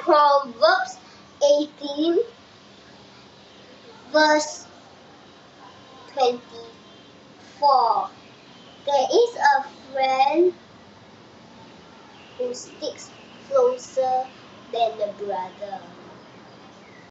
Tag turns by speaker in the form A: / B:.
A: Proverbs 18, verse 24. There is a friend who sticks closer than a brother,